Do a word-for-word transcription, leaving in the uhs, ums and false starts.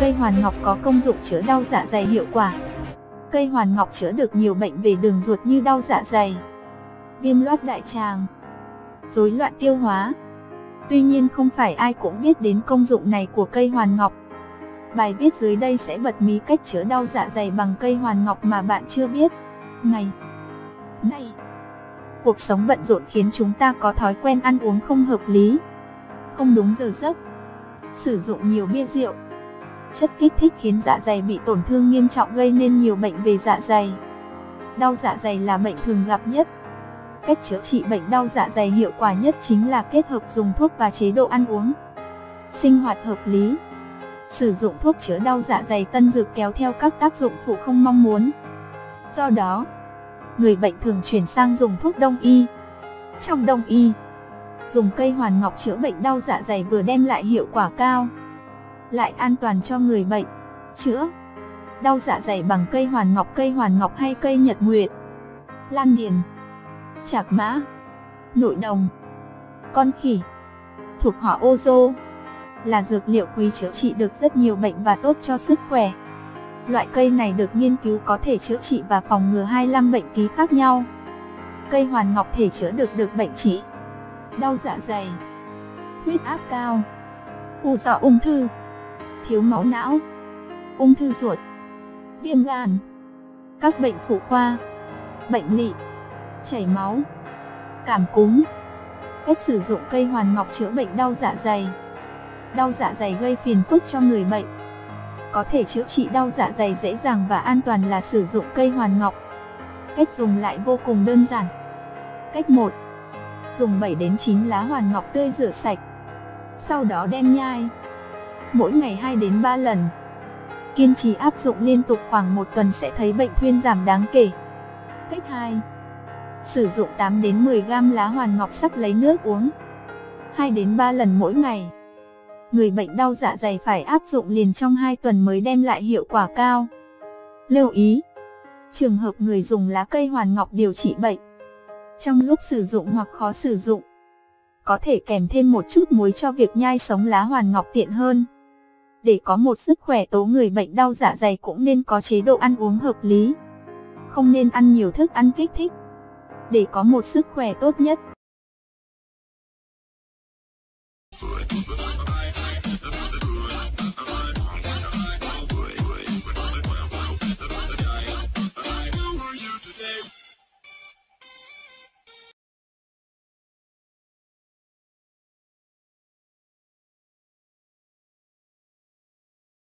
Cây hoàn ngọc có công dụng chữa đau dạ dày hiệu quả. Cây hoàn ngọc chữa được nhiều bệnh về đường ruột như đau dạ dày, viêm loét đại tràng, rối loạn tiêu hóa. Tuy nhiên không phải ai cũng biết đến công dụng này của cây hoàn ngọc. Bài viết dưới đây sẽ bật mí cách chữa đau dạ dày bằng cây hoàn ngọc mà bạn chưa biết. Ngày nay, cuộc sống bận rộn khiến chúng ta có thói quen ăn uống không hợp lý, không đúng giờ giấc, sử dụng nhiều bia rượu, chất kích thích khiến dạ dày bị tổn thương nghiêm trọng, gây nên nhiều bệnh về dạ dày. Đau dạ dày là bệnh thường gặp nhất. Cách chữa trị bệnh đau dạ dày hiệu quả nhất chính là kết hợp dùng thuốc và chế độ ăn uống, sinh hoạt hợp lý. Sử dụng thuốc chữa đau dạ dày tân dược kéo theo các tác dụng phụ không mong muốn. Do đó, người bệnh thường chuyển sang dùng thuốc đông y. Trong đông y, dùng cây hoàn ngọc chữa bệnh đau dạ dày vừa đem lại hiệu quả cao, lại an toàn cho người bệnh. Chữa đau dạ dày bằng cây hoàn ngọc. Cây hoàn ngọc hay cây nhật nguyệt, lan điền, trạc mã, nội đồng, con khỉ, thuộc họ Ozo, là dược liệu quý chữa trị được rất nhiều bệnh và tốt cho sức khỏe. Loại cây này được nghiên cứu có thể chữa trị và phòng ngừa hai mươi lăm bệnh ký khác nhau. Cây hoàn ngọc thể chữa được được bệnh trị đau dạ dày, huyết áp cao, u do ung thư, thiếu máu não, ung thư ruột, viêm gan, các bệnh phụ khoa, bệnh lị, chảy máu, cảm cúm. Cách sử dụng cây hoàn ngọc chữa bệnh đau dạ dày. Đau dạ dày gây phiền phức cho người bệnh. Có thể chữa trị đau dạ dày dễ dàng và an toàn là sử dụng cây hoàn ngọc. Cách dùng lại vô cùng đơn giản. Cách một. Dùng bảy đến chín lá hoàn ngọc tươi rửa sạch, sau đó đem nhai. Mỗi ngày hai đến ba lần. Kiên trì áp dụng liên tục khoảng một tuần sẽ thấy bệnh thuyên giảm đáng kể. Cách hai. Sử dụng tám đến mười gam lá hoàn ngọc sắc lấy nước uống hai đến ba lần mỗi ngày. Người bệnh đau dạ dày phải áp dụng liền trong hai tuần mới đem lại hiệu quả cao. Lưu ý, trường hợp người dùng lá cây hoàn ngọc điều trị bệnh, trong lúc sử dụng hoặc khó sử dụng, có thể kèm thêm một chút muối cho việc nhai sống lá hoàn ngọc tiện hơn. Để có một sức khỏe tốt, người bệnh đau dạ dày cũng nên có chế độ ăn uống hợp lý, không nên ăn nhiều thức ăn kích thích, để có một sức khỏe tốt nhất.